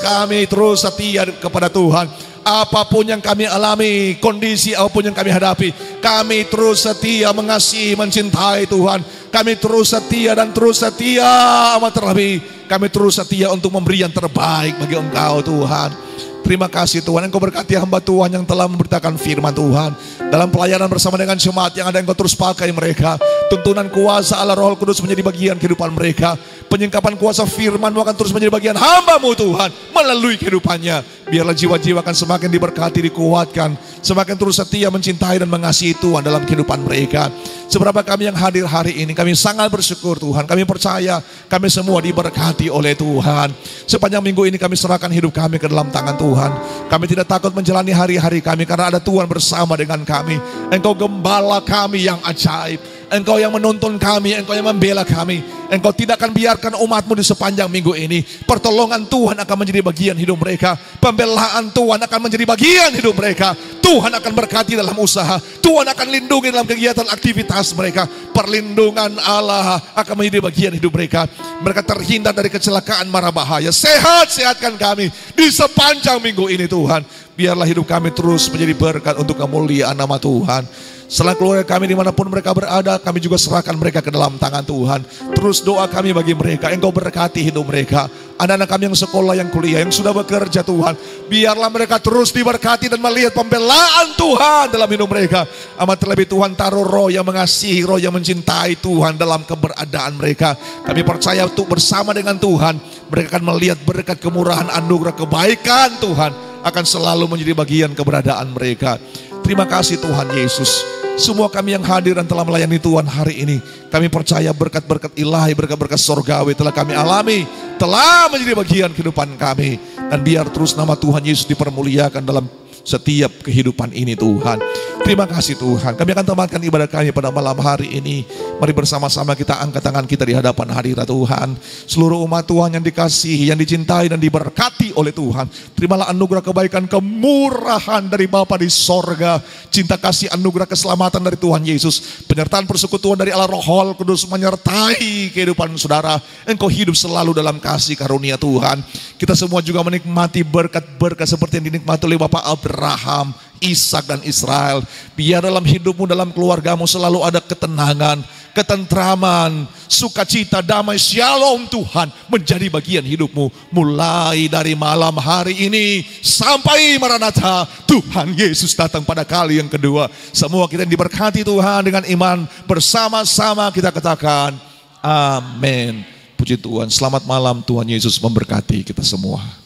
setia kepada Tuhan. Apapun yang kami alami, kondisi apapun yang kami hadapi, kami terus setia mengasihi, mencintai Tuhan. Kami terus setia dan terus setia, amat terlebih kami terus setia untuk memberi yang terbaik bagi Engkau Tuhan. Terima kasih Tuhan, Engkau berkati hamba Tuhan yang telah memberitakan firman Tuhan. Dalam pelayanan bersama dengan jemaat yang ada, Engkau terus pakai mereka. Tuntunan kuasa Allah Roh Kudus menjadi bagian kehidupan mereka. Penyingkapan kuasa firman-Mu akan terus menjadi bagian hamba-Mu Tuhan, melalui kehidupannya. Biarlah jiwa-jiwa akan semakin diberkati, dikuatkan, semakin terus setia mencintai dan mengasihi Tuhan dalam kehidupan mereka. Seberapa kami yang hadir hari ini, kami sangat bersyukur Tuhan. Kami percaya kami semua diberkati oleh Tuhan. Sepanjang minggu ini kami serahkan hidup kami ke dalam tangan Tuhan. Kami tidak takut menjalani hari-hari kami karena ada Tuhan bersama dengan kami. Engkau gembala kami yang ajaib. Engkau yang menuntun kami, Engkau yang membela kami. Engkau tidak akan biarkan umat-Mu di sepanjang minggu ini. Pertolongan Tuhan akan menjadi bagian hidup mereka. Pembelaan Tuhan akan menjadi bagian hidup mereka. Tuhan akan berkati dalam usaha. Tuhan akan lindungi dalam kegiatan aktivitas mereka. Perlindungan Allah akan menjadi bagian hidup mereka. Mereka terhindar dari kecelakaan mara bahaya. Sehatkan kami di sepanjang minggu ini Tuhan. Biarlah hidup kami terus menjadi berkat untuk kemuliaan nama Tuhan. Setelah keluarga kami dimanapun mereka berada, kami juga serahkan mereka ke dalam tangan Tuhan. Terus doa kami bagi mereka, Engkau berkati hidup mereka. Anak-anak kami yang sekolah, yang kuliah, yang sudah bekerja Tuhan, biarlah mereka terus diberkati dan melihat pembelaan Tuhan dalam hidup mereka. Amat terlebih Tuhan taruh roh yang mengasihi, roh yang mencintai Tuhan dalam keberadaan mereka. Kami percaya untuk bersama dengan Tuhan, mereka akan melihat berkat, kemurahan, anugerah, kebaikan Tuhan akan selalu menjadi bagian keberadaan mereka. Terima kasih Tuhan Yesus. Semua kami yang hadir dan telah melayani Tuhan hari ini, kami percaya berkat-berkat ilahi, berkat-berkat sorgawi telah kami alami, telah menjadi bagian kehidupan kami. Dan biar terus nama Tuhan Yesus dipermuliakan dalam setiap kehidupan ini Tuhan. Terima kasih Tuhan. Kami akan tamatkan ibadah kami pada malam hari ini. Mari bersama-sama kita angkat tangan kita di hadapan hadirat Tuhan. Seluruh umat Tuhan yang dikasihi, yang dicintai dan diberkati oleh Tuhan, terimalah anugerah kebaikan, kemurahan dari Bapa di sorga, cinta kasih, anugerah keselamatan dari Tuhan Yesus, penyertaan persekutuan dari Allah Roh Kudus menyertai kehidupan saudara. Engkau hidup selalu dalam kasih karunia Tuhan. Kita semua juga menikmati berkat-berkat seperti yang dinikmati oleh Bapak Abraham, Ishak dan Israel. Biar dalam hidupmu, dalam keluargamu selalu ada ketenangan, ketentraman, sukacita, damai, shalom Tuhan menjadi bagian hidupmu. Mulai dari malam hari ini sampai Maranatha, Tuhan Yesus datang pada kali yang kedua. Semua kita diberkati Tuhan dengan iman. Bersama-sama kita katakan amin. Puji Tuhan. Selamat malam, Tuhan Yesus memberkati kita semua.